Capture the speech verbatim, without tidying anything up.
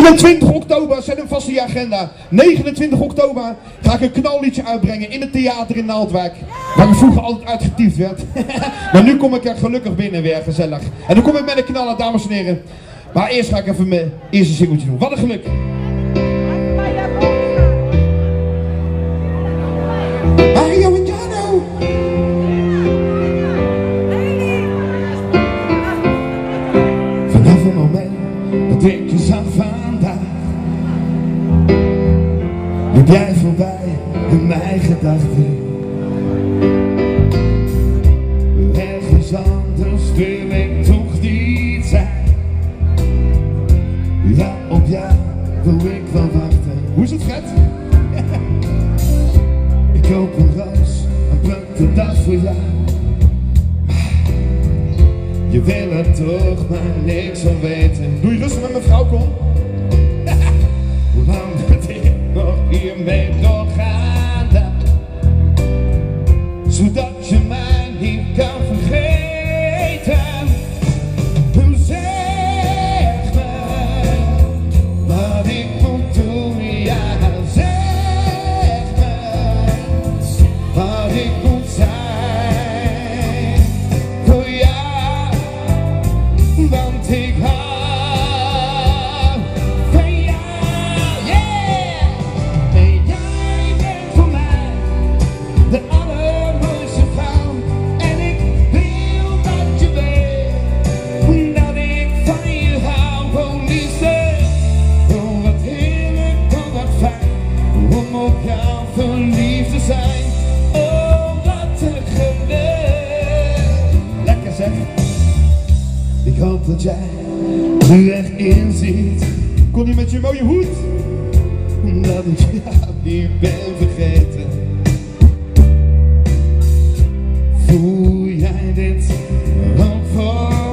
negenentwintig oktober, zet hem vast in je agenda. negenentwintig oktober ga ik een knalliedje uitbrengen in het theater in Naaldwijk. Waar ik vroeger altijd uitgetiefd werd. Maar nu kom ik er gelukkig binnen weer, gezellig. En dan kom ik met een knaller, dames en heren. Maar eerst ga ik even mijn eerste singeltje doen. Wat een geluk! Mario en Jano! Vanaf het moment dat ik je zag vandaag, liep jij voorbij in mijn gedachten. Ergens anders wil ik toch niet zijn. Ja, op jou wil ik wel wachten. Hoe is het, Fred? Ik koop een roos en pluk de dag voor jou. Je wil er toch maar niks van weten. Doe je rustig met mijn vrouw, kom. Hoe lang moet ik nog hiermee doorgaan dan? Zodat je mij niet kan vergeten. Hoe zeg me wat ik moet doen, ja zeg me wat ik moet zijn voor jou, want ik hou van jou, yeah. En jij bent voor mij de allermooiste vrouw. En ik wil dat je weet dat ik van je hou. Oh liefde, oh wat heerlijk, oh wat fijn om op jou verliefd te zijn. Oh wat een geluk. Lekker zeg. Ik hoop dat jij nu echt inziet, kon je met je mooie hoed, dat ik jou niet ben vergeten. Voel jij dit ook voor